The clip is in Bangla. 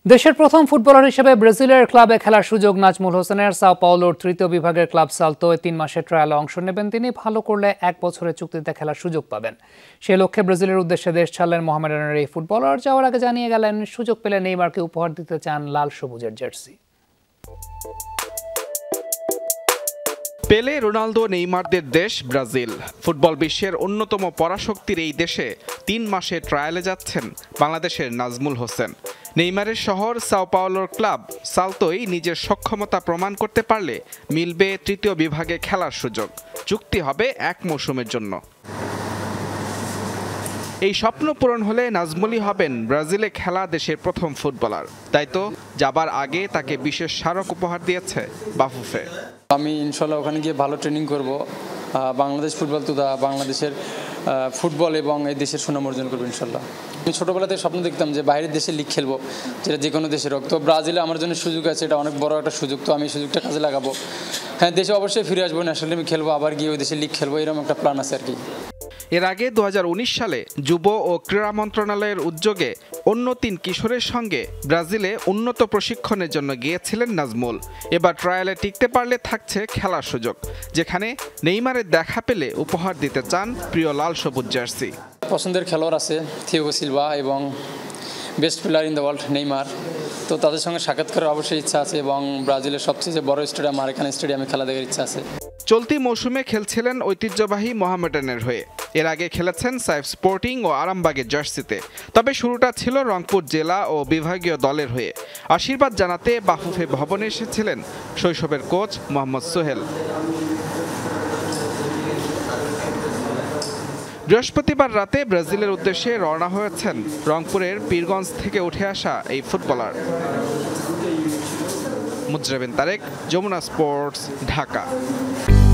দেশের প্রথম ফুটবলার হিসেবে ব্রাজিলের ক্লাবে খেলার সুযোগ নাজমুল হোসেনের। সাও পাওলোর তৃতীয় বিভাগের ক্লাব সালতোয় ৩ মাসের ট্রায়ালে অংশ নেবেন তিনি। ভালো করলে ১ বছরের চুক্তিতে খেলার সুযোগ পাবেন। সে লক্ষ্যে ব্রাজিলের উদ্দেশ্যে দেশ ছাড়লেন মোহামেডানের এই ফুটবলার। যাওয়ার আগে জানিয়ে গেলেন সুযোগ পেলে নেইমারকে উপহার দিতে চান লাল সবুজের জার্সি। পেলে, রোনালদো, নেইমারদের দেশ ব্রাজিল। ফুটবল বিশ্বের অন্যতম পরাশক্তির এই দেশে ৩ মাসে ট্রায়ালে যাচ্ছেন বাংলাদেশের নাজমুল হোসেন। নেইমারের শহর সাও পাওলোর ক্লাব সালতোয় নিজের সক্ষমতা প্রমাণ করতে পারলে মিলবে তৃতীয় বিভাগে খেলার সুযোগ। চুক্তি হবে ১ মৌসুমের জন্য। এই স্বপ্ন পূরণ হলে নাজমুলই হবেন ব্রাজিলে খেলা দেশের প্রথম ফুটবলার। তাই তো যাবার আগে তাকে বিশেষ স্মারক উপহার দিয়েছে বাফুফে। আমি ইনশাল্লাহ ওখানে গিয়ে ভালো ট্রেনিং করব। বাংলাদেশ ফুটবল তুদা বাংলাদেশের ফুটবল এবং এই দেশের সুনাম অর্জন করবো ইনশাল্লাহ। আমি ছোটোবেলাতে স্বপ্ন দেখতাম যে বাইরের দেশে লিগ খেলবো, যেটা যে কোনো দেশের হোক। তো ব্রাজিলে আমার জন্য সুযোগ আছে, এটা অনেক বড় একটা সুযোগ। তো আমি সুযোগটা কাজে লাগাবো। হ্যাঁ, দেশে অবশ্যই ফিরে আসবো, ন্যাশনাল টিমে খেলবো, আবার গিয়ে ওই দেশে লিগ খেলবো, এরকম একটা প্ল্যান আছে আর কি। এর আগে ২০১৯ সালে যুব ও ক্রীড়া মন্ত্রণালয়ের উদ্যোগে অন্য ৩ কিশোরের সঙ্গে ব্রাজিলে উন্নত প্রশিক্ষণের জন্য গিয়েছিলেন নাজমুল। এবার ট্রায়ালে টিকতে পারলে থাকছে খেলার সুযোগ, যেখানে নেইমারের দেখা পেলে উপহার দিতে চান প্রিয় লাল সবুজ জার্সি। পছন্দের খেলোয়াড় আছে থিয়াগো সিলভা এবং best player in the world Neymar. তো তাদের সঙ্গে সাক্ষাৎ করার অবশ্যই ইচ্ছা আছে এবং ব্রাজিলের সবচেয়ে বড় স্টেডিয়াম মারাকানা স্টেডিয়ামে খেলা দেখার ইচ্ছা আছে। চলতি মৌসুমে খেলছিলেন ঐতিহ্যবাহী মোহামেডানের হয়ে। এর আগে খেলেছেন সাইফ স্পোর্টিং ও আরামবাগের জার্সিতে। তবে শুরুটা ছিল রংপুর জেলা ও বিভাগীয় দলের হয়ে। আশীর্বাদ জানাতে বাফুফে ভবনে এসেছিলেন শৈশবের কোচ মোহাম্মদ সোহেল। বৃহস্পতিবার রাতে ব্রাজিলের উদ্দেশ্যে রওনা হয়েছেন রংপুরের পীরগঞ্জ থেকে উঠে আসা এই ফুটবলার। মুজরাবিন তারেক, যমুনা স্পোর্টস, ঢাকা।